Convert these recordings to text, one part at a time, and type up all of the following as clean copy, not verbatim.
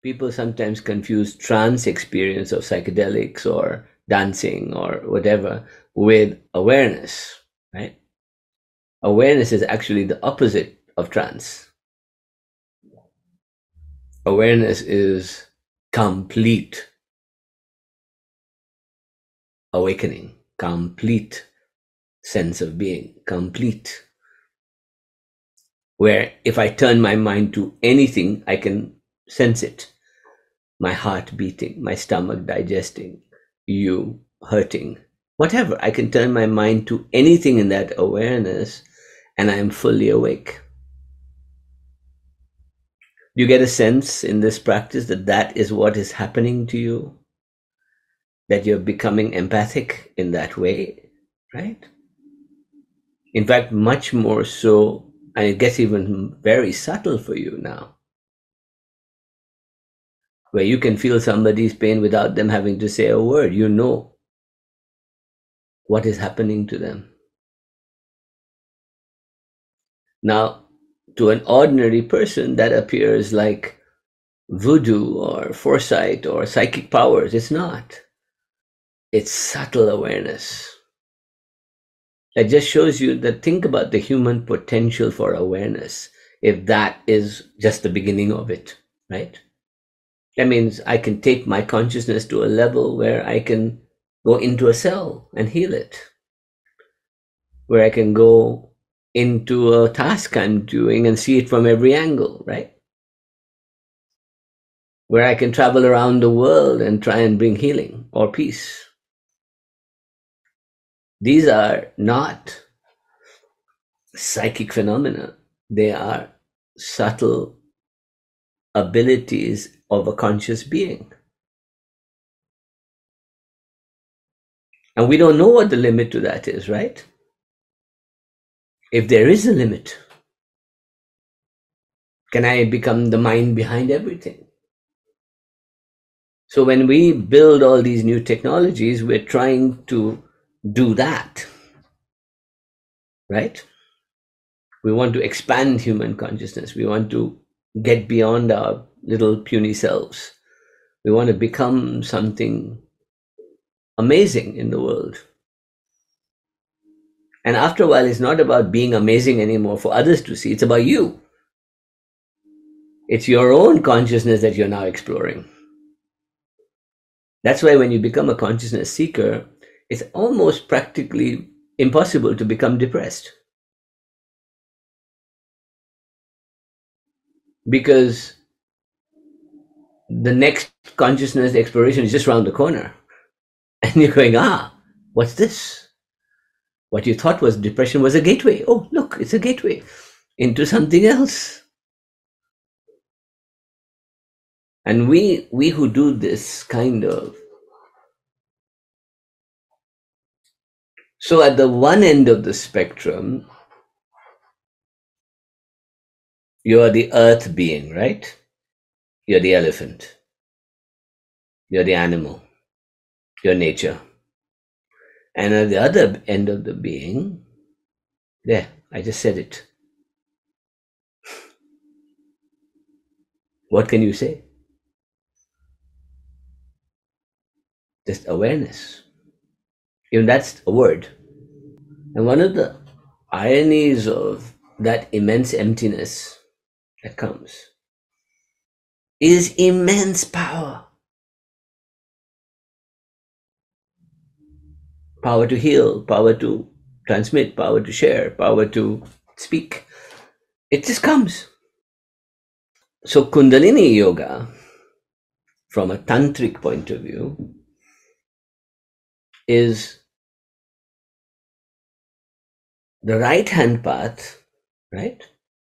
People sometimes confuse trance experience of psychedelics or dancing or whatever with awareness, right? Awareness is actually the opposite of trance. Awareness is complete awakening, complete sense of being, complete. Where if I turn my mind to anything, I can sense it. My heart beating, my stomach digesting, you hurting, whatever. I can turn my mind to anything in that awareness and I am fully awake. You get a sense in this practice that that is what is happening to you, that you're becoming empathic in that way, right? In fact, much more so, and it gets even very subtle for you now, where you can feel somebody's pain without them having to say a word. You know what is happening to them. Now, to an ordinary person, that appears like voodoo or foresight or psychic powers. It's not. It's subtle awareness. It just shows you that think about the human potential for awareness, if that is just the beginning of it, right? That means I can take my consciousness to a level where I can go into a cell and heal it, where I can go into a task I'm doing and see it from every angle, right? Where I can travel around the world and try and bring healing or peace. These are not psychic phenomena. They are subtle abilities of a conscious being. And we don't know what the limit to that is, right? If there is a limit, can I become the mind behind everything? So when we build all these new technologies, we're trying to do that, right? We want to expand human consciousness. We want to get beyond our little puny selves. We want to become something amazing in the world. And after a while, it's not about being amazing anymore for others to see. It's about you. It's your own consciousness that you're now exploring. That's why when you become a consciousness seeker, it's almost practically impossible to become depressed. Because the next consciousness exploration is just around the corner. And you're going, what's this? What you thought was depression was a gateway. Oh, look, it's a gateway into something else. And we who do this kind of... So at the one end of the spectrum, you are the earth being, right? You're the elephant. You're the animal. You're nature. And at the other end of the being, there, I just said it. What can you say? Just awareness. Even that's a word. And one of the ironies of that immense emptiness that comes is immense power. Power to heal, power to transmit, power to share, power to speak. It just comes. So Kundalini Yoga, from a tantric point of view, is the right-hand path, right?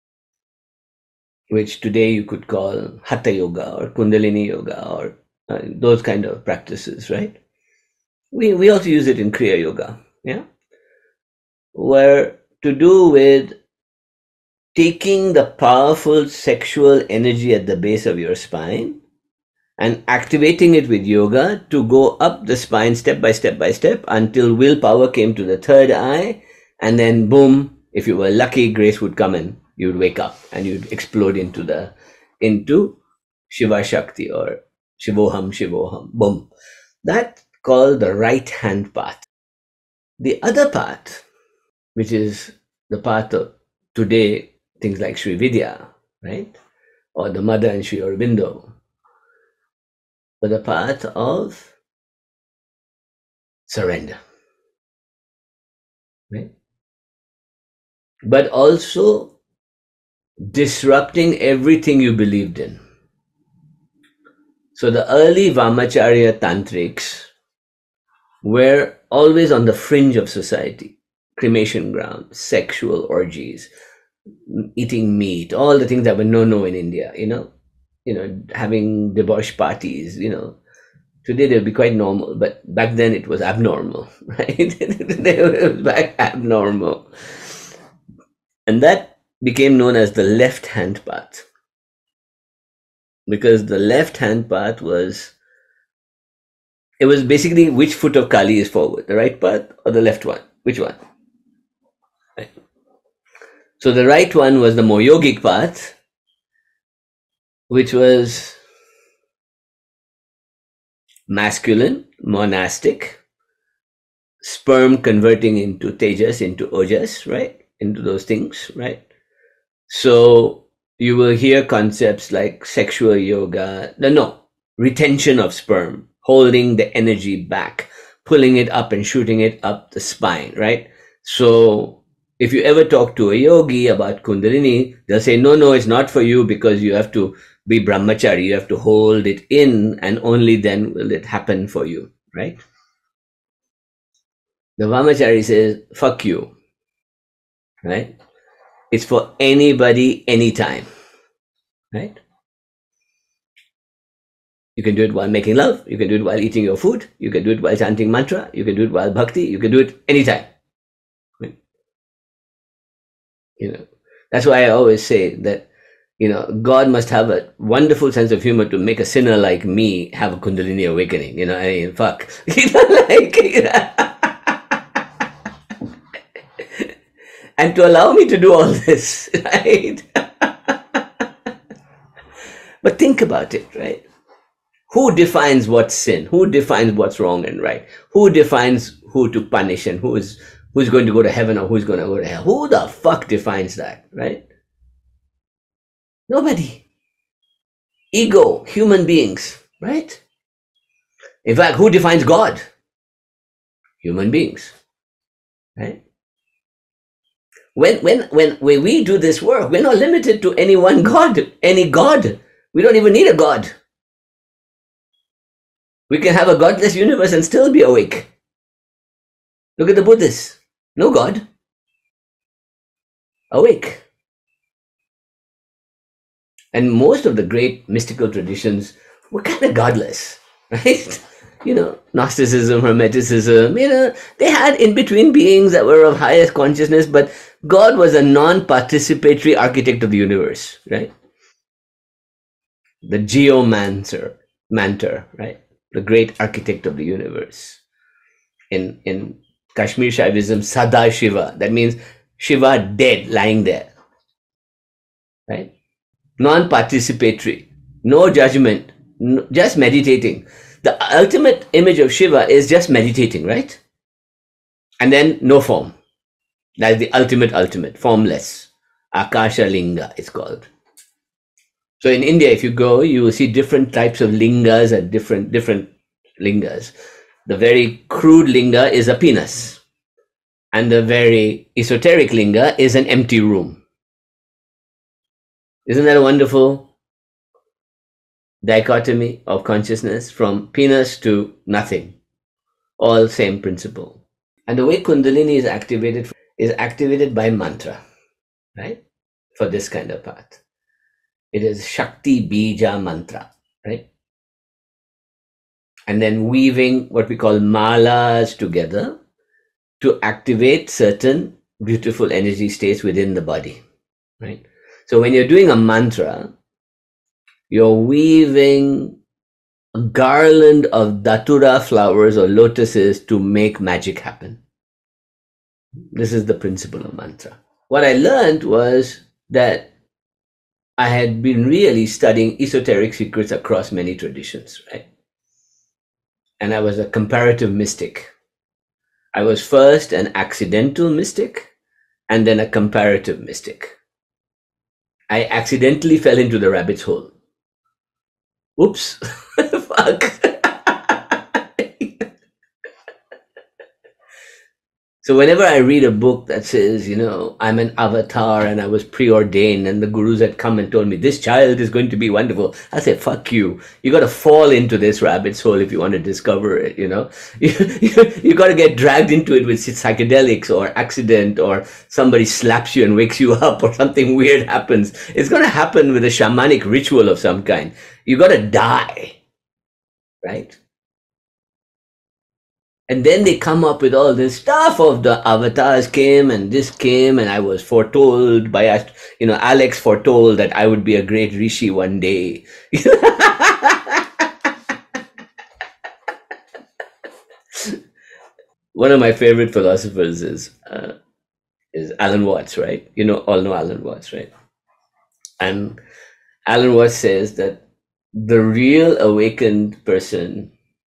Which today you could call Hatha Yoga or Kundalini Yoga or those kind of practices, right? We also use it in Kriya Yoga, yeah? Were to do with taking the powerful sexual energy at the base of your spine and activating it with yoga to go up the spine step by step by step until willpower came to the third eye, and then boom, if you were lucky, grace would come and you would wake up and you'd explode into Shiva Shakti or Shivoham, Shivoham, boom. That's called the right hand path. The other path, which is the path of today, things like Sri Vidya, right? Or the Mother and Sri Aurobindo, but the path of surrender, right? But also disrupting everything you believed in. So the early Vamacharya tantrics were always on the fringe of society. Cremation ground, sexual orgies, eating meat, all the things that were no-no in India, having debauch parties, Today they would be quite normal, but back then it was abnormal, right? It was back abnormal. And that became known as the left-hand path. Because the left-hand path was basically which foot of Kali is forward, the right path or the left one? Which one? Right. So the right one was the more yogic path, which was masculine, monastic, sperm converting into tejas, into ojas, right? Into those things, right? So you will hear concepts like sexual yoga, retention of sperm, holding the energy back, pulling it up and shooting it up the spine, right? So if you ever talk to a yogi about Kundalini, they'll say, no, it's not for you because you have to be brahmachari, you have to hold it in and only then will it happen for you, right? The Vamachari says, fuck you, right? It's for anybody, anytime, right? You can do it while making love, you can do it while eating your food, you can do it while chanting mantra, you can do it while bhakti, you can do it anytime. Right? That's why I always say that God must have a wonderful sense of humor to make a sinner like me have a Kundalini awakening. Fuck. And to allow me to do all this, right? But think about it, right? Who defines what's sin? Who defines what's wrong and right? Who defines who to punish and who's going to go to heaven or who's going to go to hell? Who the fuck defines that, right? Nobody. Ego, human beings, right? In fact, who defines God? Human beings, right? When we do this work, we're not limited to any one God, any God. We don't even need a God. We can have a godless universe and still be awake. Look at the Buddhists. No God. Awake. And most of the great mystical traditions were kind of godless, right? Gnosticism, Hermeticism, they had in-between beings that were of highest consciousness, but God was a non-participatory architect of the universe, right? The geomancer, right? The great architect of the universe. In Kashmir Shaivism, Sada Shiva, that means Shiva dead, lying there, right? Non-participatory, no judgment, just meditating. The ultimate image of Shiva is just meditating, right? And then no form. That's the ultimate, formless. Akasha Linga, it's called. So in India, if you go, you will see different types of lingas and different lingas. The very crude linga is a penis. And the very esoteric linga is an empty room. Isn't that a wonderful dichotomy of consciousness from penis to nothing? All same principle. And the way Kundalini is activated by mantra, right? For this kind of path. It is Shakti Bija mantra, right? And then weaving what we call malas together to activate certain beautiful energy states within the body, right? So when you're doing a mantra, you're weaving a garland of datura flowers or lotuses to make magic happen. This is the principle of mantra. What I learned was that I had been really studying esoteric secrets across many traditions, right? And I was a comparative mystic. I was first an accidental mystic and then a comparative mystic. I accidentally fell into the rabbit's hole. Oops. Fuck. So whenever I read a book that says, I'm an avatar and I was preordained and the gurus had come and told me this child is going to be wonderful, I say, fuck you. You got to fall into this rabbit's hole if you want to discover it, You got to get dragged into it with psychedelics or accident, or somebody slaps you and wakes you up, or something weird happens. It's going to happen with a shamanic ritual of some kind. You got to die, right? And then they come up with all this stuff of the avatars came and this came, and I was foretold by, Alex foretold that I would be a great rishi one day. One of my favorite philosophers is Alan Watts, right? All know Alan Watts, right? And Alan Watts says that the real awakened person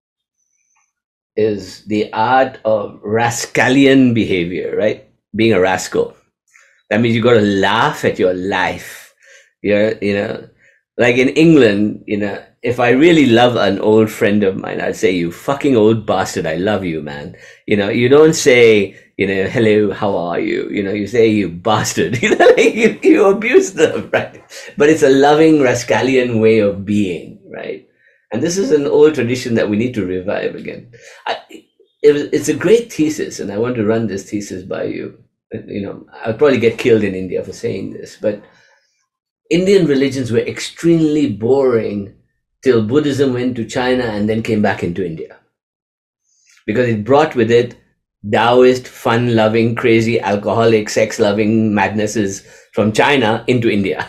is the art of rascallian behavior, right? Being a rascal. That means you got to laugh at your life. Like in England, if I really love an old friend of mine, I'd say, you fucking old bastard, I love you, man. You don't say, hello, how are you? You say, you bastard. You abuse them, right? But it's a loving rascallian way of being, right? And this is an old tradition that we need to revive again. It's a great thesis, and I want to run this thesis by you. I'll probably get killed in India for saying this, but Indian religions were extremely boring till Buddhism went to China and then came back into India. Because it brought with it Taoist, fun-loving, crazy, alcoholic, sex-loving madnesses from China into India.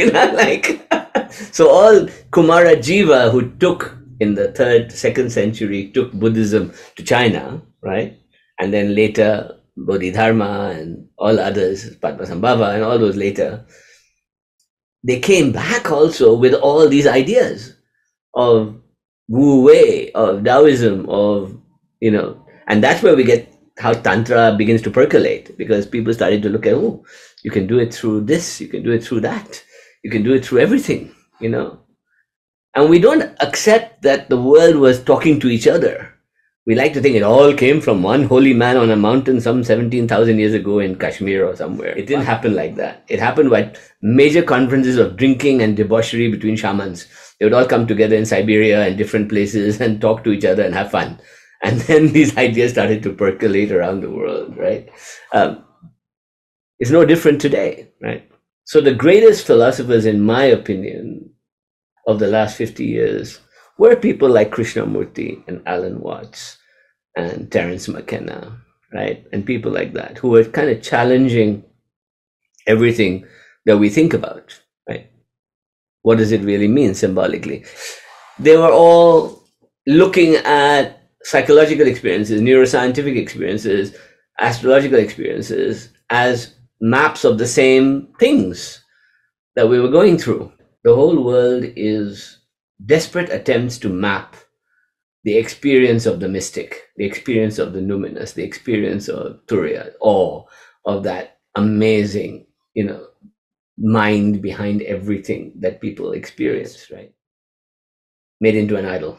So all Kumara Jiva, who took in the 3rd, 2nd century, took Buddhism to China, right? And then later Bodhidharma and all others, Padmasambhava and all those later, they came back also with all these ideas of Wu Wei, of Taoism, and that's where we get how Tantra begins to percolate, because people started to look at, you can do it through this, you can do it through that, you can do it through everything, And we don't accept that the world was talking to each other. We like to think it all came from one holy man on a mountain some 17,000 years ago in Kashmir or somewhere. It didn't happen like that. It happened at major conferences of drinking and debauchery between shamans. They would all come together in Siberia and different places and talk to each other and have fun. And then these ideas started to percolate around the world, right? It's no different today, right? So the greatest philosophers, in my opinion, of the last 50 years were people like Krishnamurti and Alan Watts and Terence McKenna, right? And people like that, who were kind of challenging everything that we think about, right? What does it really mean symbolically? They were all looking at psychological experiences, neuroscientific experiences, astrological experiences as maps of the same things that we were going through. The whole world is desperate attempts to map the experience of the mystic, the experience of the numinous, the experience of Turiya, awe of that amazing, mind behind everything that people experience, right? Made into an idol.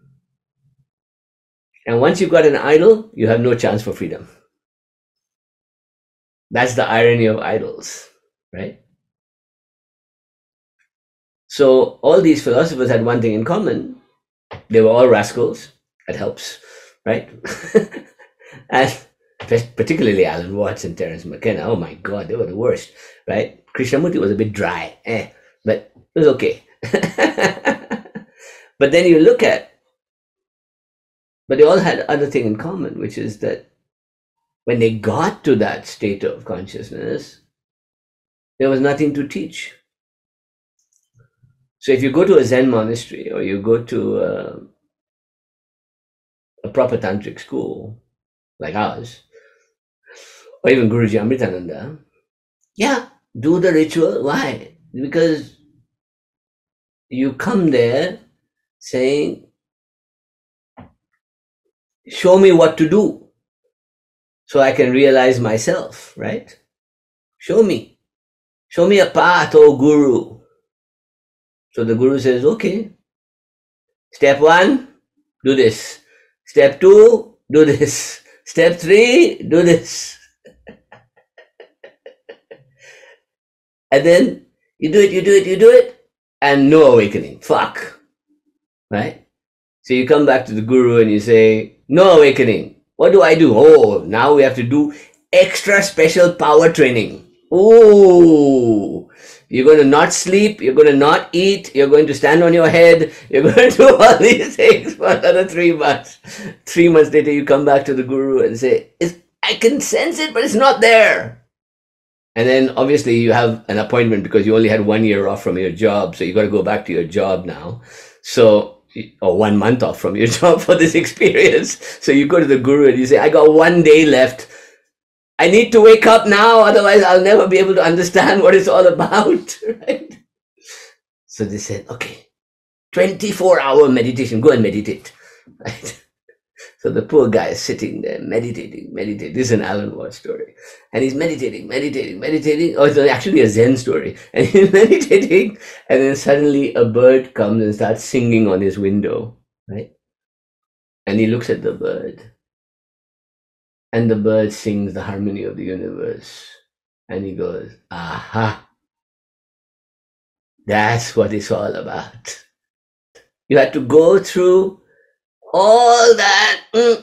And once you've got an idol, you have no chance for freedom. That's the irony of idols, right? So all these philosophers had one thing in common. They were all rascals. That helps, right? And particularly Alan Watts and Terence McKenna. Oh my God, they were the worst, right? Krishnamurti was a bit dry, but it was okay. But then you look at, but they all had other thing in common, which is that when they got to that state of consciousness, there was nothing to teach. So if you go to a Zen monastery or you go to a proper tantric school like ours, or even Guruji Amritananda, do the ritual. Why? Because you come there saying, show me what to do so I can realize myself, right? Show me. Show me a path, oh Guru. So the Guru says, okay, step 1, do this. Step 2, do this. Step 3, do this. And then you do it, and no awakening. Fuck. Right? So you come back to the Guru and you say, no awakening. What do I do? Oh, now we have to do extra special power training. Oh, you're going to not sleep, you're going to not eat, you're going to stand on your head, you're going to do all these things for another 3 months. 3 months later, you come back to the Guru and say, I can sense it, but it's not there. And then obviously you have an appointment because you only had 1 year off from your job. So you got to go back to your job now. So, or 1 month off from your job for this experience. So you go to the Guru and you say, I got 1 day left. I need to wake up now. Otherwise I'll never be able to understand what it's all about. Right? So they said, okay, 24-hour meditation. Go and meditate. Right? So the poor guy is sitting there meditating. This is an Alan Watts story. And he's meditating. Oh, it's actually a Zen story. And he's meditating, and then suddenly a bird comes and starts singing on his window, right? And he looks at the bird. And the bird sings the harmony of the universe. And he goes, aha, that's what it's all about. You had to go through all that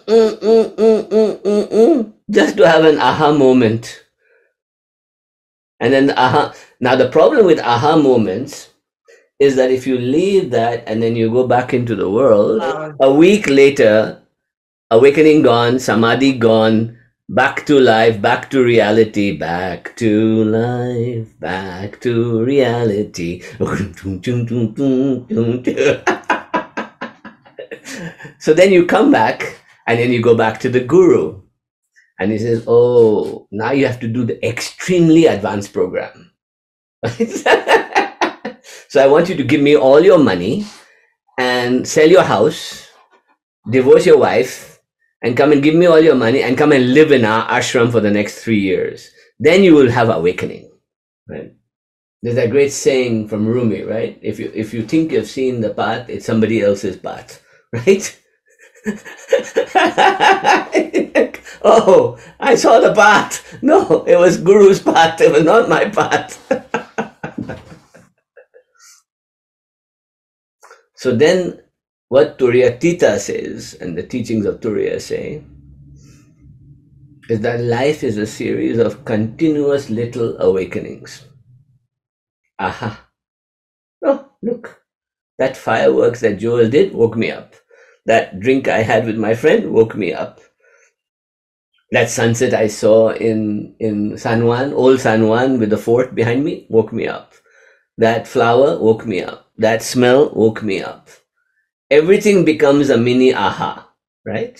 just to have an aha moment. And then aha. Now the problem with aha moments is that if you leave that and then you go back into the world, a week later, awakening gone, samadhi gone, back to life, back to reality, back to life, back to reality. So then you come back and then you go back to the Guru and he says, oh, now you have to do the extremely advanced program. So I want you to give me all your money and sell your house, divorce your wife, and come and give me all your money and come and live in our ashram for the next 3 years. Then you will have awakening. Right? There's that great saying from Rumi, right? If you think you've seen the path, it's somebody else's path. Right? Oh, I saw the path. No, it was Guru's path. It was not my path. So then what Turiyatita says, and the teachings of Turiya say, is that life is a series of continuous little awakenings. Aha. Oh, look. That fireworks that Joel did woke me up. That drink I had with my friend woke me up. That sunset I saw in San Juan, old San Juan with the fort behind me, woke me up. That flower woke me up. That smell woke me up. Everything becomes a mini aha, right?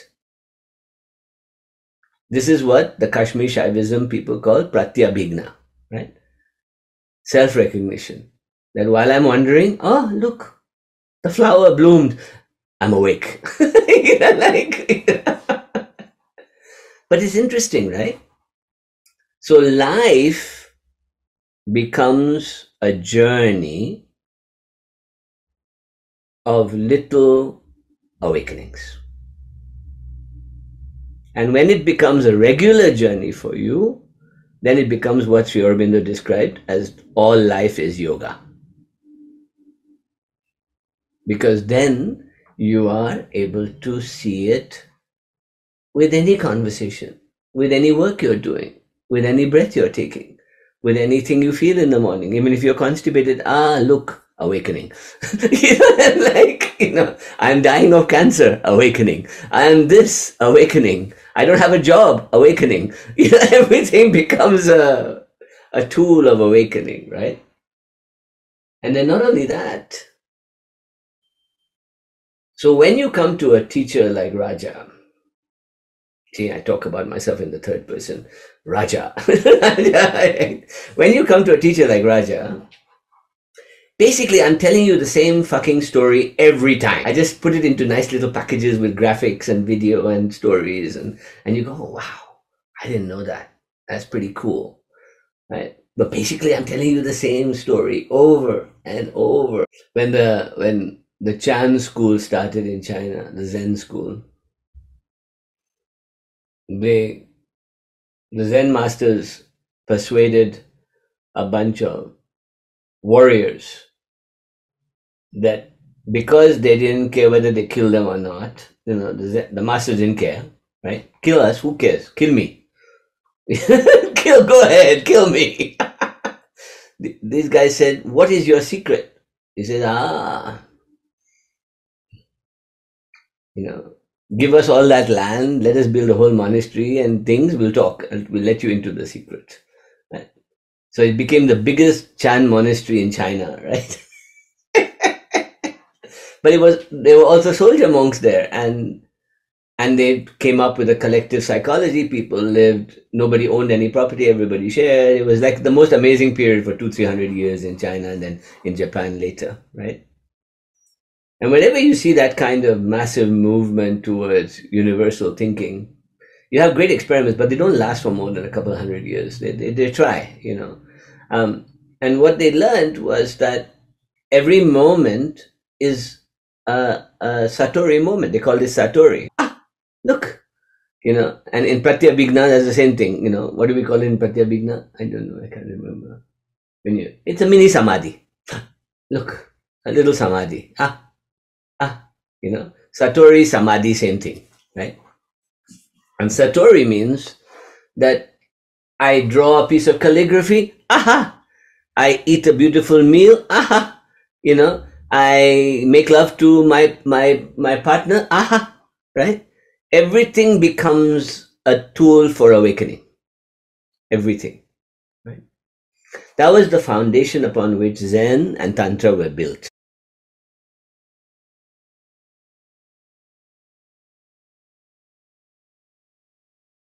This is what the Kashmir Shaivism people call pratyabhigna, right? Self-recognition. That while I'm wandering, oh, look, the flower bloomed. I'm awake. But it's interesting, right? So life becomes a journey of little awakenings. And when it becomes a regular journey for you, then it becomes what Sri Aurobindo described as all life is yoga. Because then you are able to see it with any conversation, with any work you're doing, with any breath you're taking, with anything you feel in the morning. Even if you're constipated, look, awakening. I'm dying of cancer, awakening. I am this, awakening. I don't have a job, awakening. Everything becomes a tool of awakening, right? And then not only that, so when you come to a teacher like Raja, see, I talk about myself in the third person, Raja. When you come to a teacher like Raja, Basically, I'm telling you the same fucking story every time. I just put it into nice little packages with graphics and video and stories, and you go, oh, wow, I didn't know that. That's pretty cool, right? But basically, I'm telling you the same story over and over. When the Chan school started in China, the Zen school, they the Zen masters persuaded a bunch of warriors that because they didn't care whether they killed them or not, the masters didn't care, right? Kill us, who cares? Kill me. Go ahead, kill me. These guys said, what is your secret? He said, you know, give us all that land, let us build a whole monastery and things, we'll talk, and we'll let you into the secret. Right? So it became the biggest Chan monastery in China, right? But they were also soldier monks there, and they came up with a collective psychology. People lived, nobody owned any property, everybody shared. It was like the most amazing period for 200-300 years in China, and then in Japan later, right? And whenever you see that kind of massive movement towards universal thinking, you have great experiments, but they don't last for more than a couple of 100 years. They try, and what they learned was that every moment is a Satori moment. They call this Satori. Look, and in Pratyabhigna, that's the same thing. What do we call it in Pratyabhigna? I don't know. I can't remember. It's a mini samadhi. Look, a little samadhi. Satori, samadhi, same thing, right? And Satori means that I draw a piece of calligraphy. I eat a beautiful meal. I make love to my partner. Right? Everything becomes a tool for awakening. Everything. Right? That was the foundation upon which Zen and Tantra were built.